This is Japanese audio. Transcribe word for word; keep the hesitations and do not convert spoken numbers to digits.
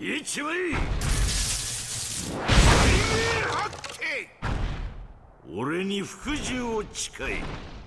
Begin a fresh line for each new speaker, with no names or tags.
一枚俺に服従を誓え。